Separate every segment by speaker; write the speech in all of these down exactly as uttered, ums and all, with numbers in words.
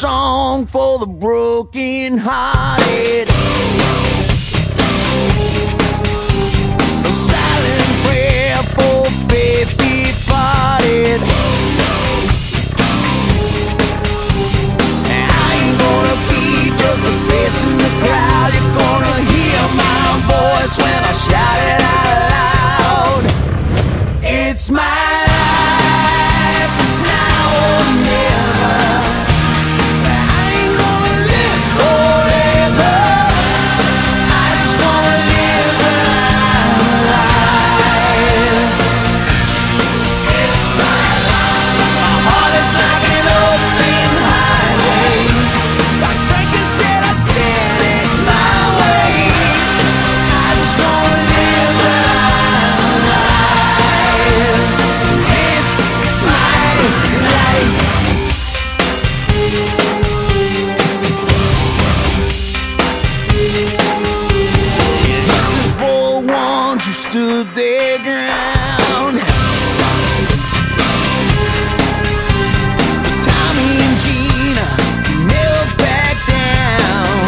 Speaker 1: song for the broken hearted, a silent prayer for faith departed. And I ain't gonna be just a face in the crowd. You're gonna hear my voice when I shout it out loud. It's my life, it's now or never. I ain't gonna live forever. I just wanna live when I'm alive. It's my life. My heart is like an open highway. Like Franklin said, I did it my way. I just wanna live when I'm alive. It's my life. This is for the ones who stood their ground. For Tommy and Gina, who never back down.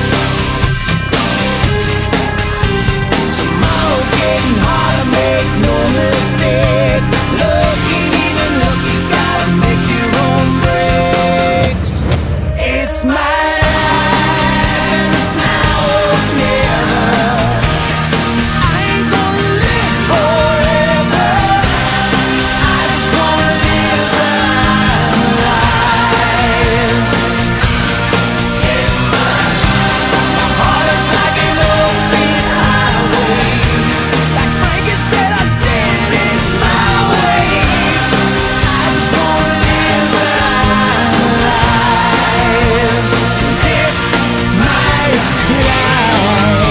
Speaker 1: Tomorrow's getting harder, make no mistake. Look ain't even look, you gotta make your own breaks. It's my life and it's now or never. I ain't gonna live forever. I just wanna live when I'm alive. It's my life. My heart is like an open highway. Like Frankenstein, I did it my way. I just wanna live when I'm alive. 'Cause it's my life.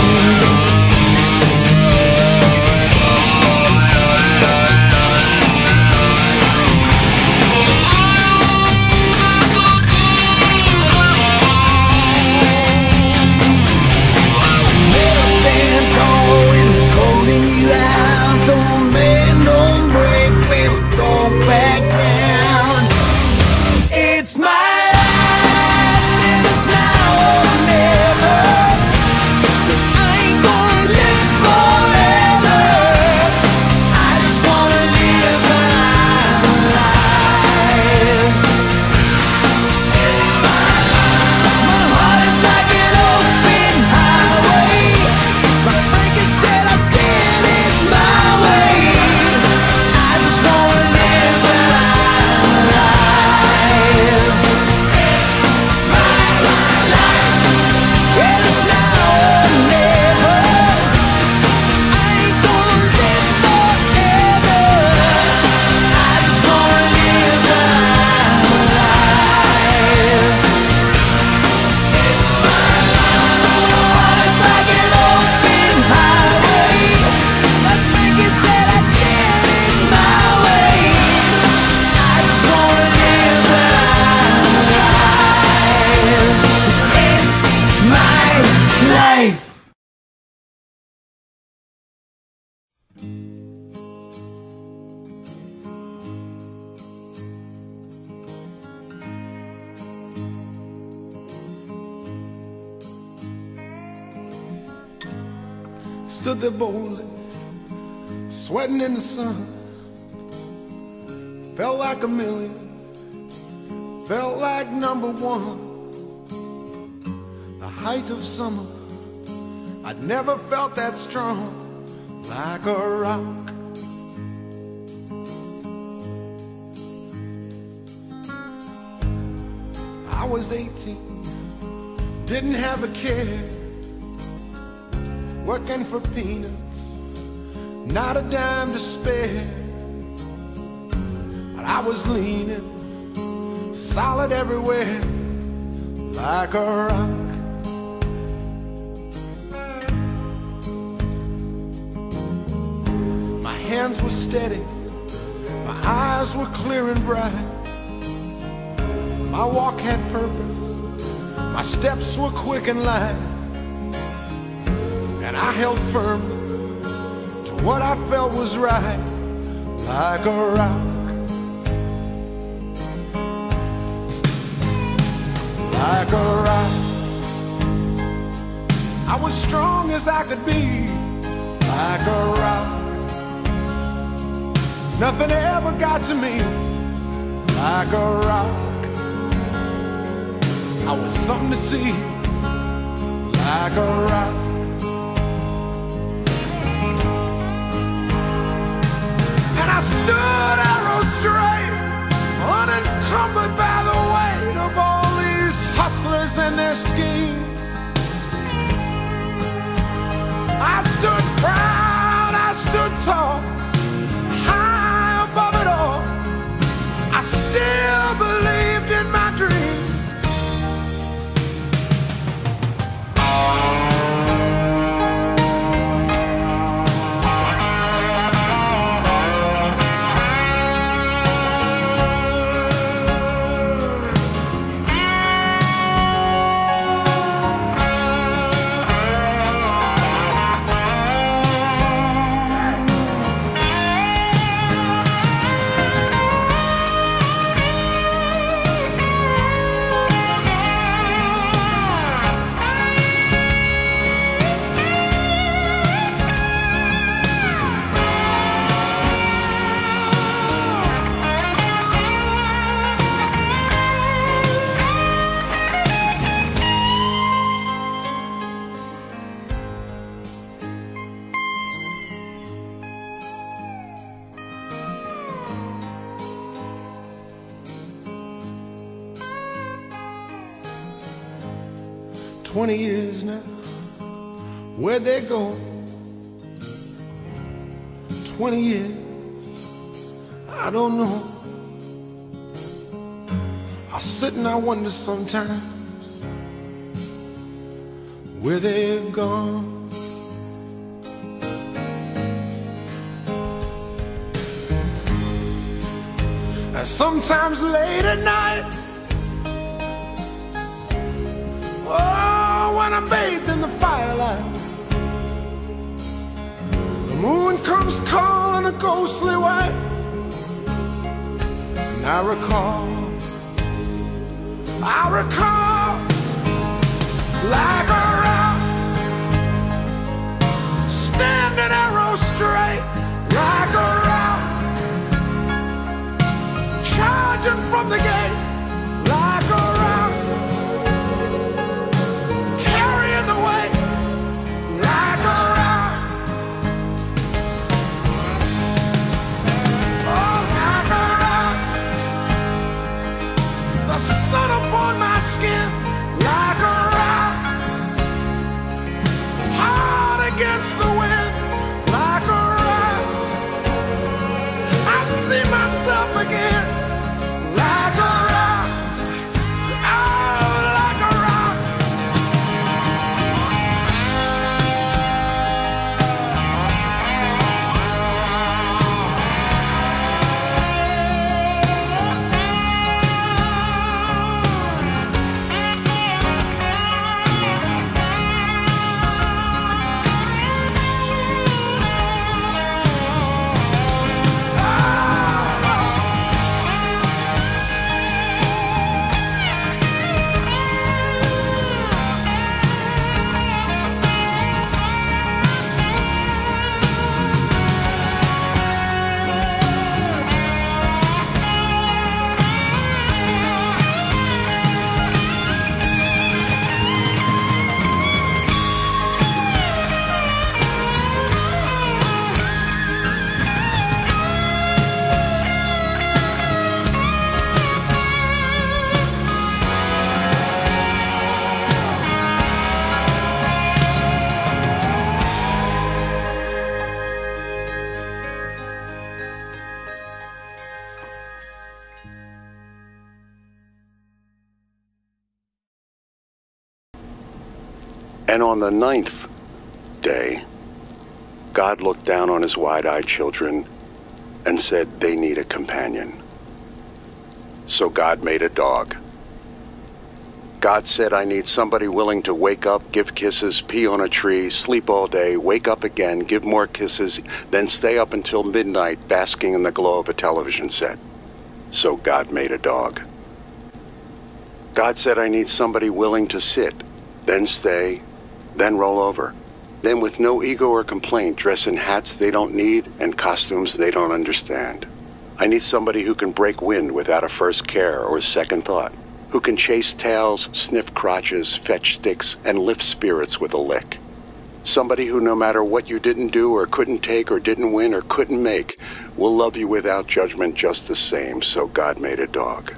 Speaker 1: Never stand tall when they're calling you out. Don't bend, don't break, baby, don't back down. It's my life and it's now or never. 'Cause I ain't gonna live forever. I just wanna live when I'm alive. It's my life. My heart is like an open highway. Like Frankie said, I did it my way. I just wanna live when I'm alive. It's my life, and it's now or never. I ain't gonna live forever. I just wanna live when I'm alive. It's my life. My heart is like an open highway. Like Frankie said, I did it my way. I just wanna live when I'm alive. 'Cause it's my life.
Speaker 2: Stood there boldly, sweating in the sun. Felt like a million, felt like number one. The height of summer, I'd never felt that strong. Like a rock, I was eighteen, didn't have a care. Working for peanuts, not a dime to spare. But I was leaning, solid everywhere, like a rock. My hands were steady, my eyes were clear and bright. My walk had purpose, my steps were quick and light. And I held firmly to what I felt was right, like a rock. like a rock. I was strong as I could be, like a rock. Nothing ever got to me, like a rock. I was something to see, like a rock. And I stood arrow straight, unencumbered by the weight of all these hustlers and their schemes. I stood proud, I stood tall, high above it all. I still believed in my dreams. Twenty years now, where'd they go? Twenty years, I don't know. I sit and I wonder sometimes where they've gone. And sometimes late at night, oh, when I'm bathed in the firelight, the moon comes calling a ghostly white, and I recall, I recall, like a rock, standing arrow straight, like a rock, charging from the gate, like a rock, carrying the weight, like a rock, oh, like a rock, the sun upon my skin, like a rock, hard against the wind, like a rock, I see myself again, like a rock, oh, like a rock.
Speaker 3: And on the ninth day, God looked down on his wide-eyed children and said they need a companion. So God made a dog. God said, I need somebody willing to wake up, give kisses, pee on a tree, sleep all day, wake up again, give more kisses, then stay up until midnight basking in the glow of a television set. So God made a dog. God said I need somebody willing to sit, then stay, then roll over. Then with no ego or complaint, dress in hats they don't need and costumes they don't understand. I need somebody who can break wind without a first care or second thought, who can chase tails, sniff crotches, fetch sticks, and lift spirits with a lick. Somebody who, no matter what you didn't do or couldn't take or didn't win or couldn't make, will love you without judgment just the same, so God made a dog.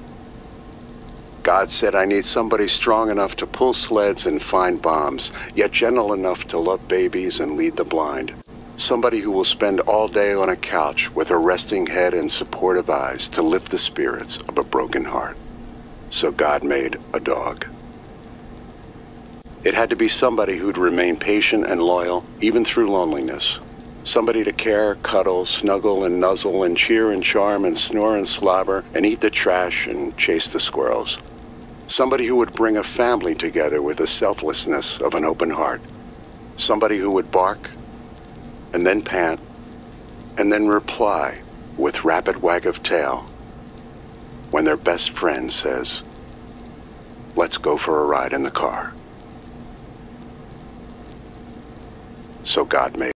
Speaker 3: God said I need somebody strong enough to pull sleds and find bombs, yet gentle enough to love babies and lead the blind. Somebody who will spend all day on a couch with a resting head and supportive eyes to lift the spirits of a broken heart. So God made a dog. It had to be somebody who'd remain patient and loyal, even through loneliness. Somebody to care, cuddle, snuggle and nuzzle and cheer and charm and snore and slobber and eat the trash and chase the squirrels. Somebody who would bring a family together with the selflessness of an open heart. Somebody who would bark and then pant and then reply with rapid wag of tail when their best friend says, "Let's go for a ride in the car." So God made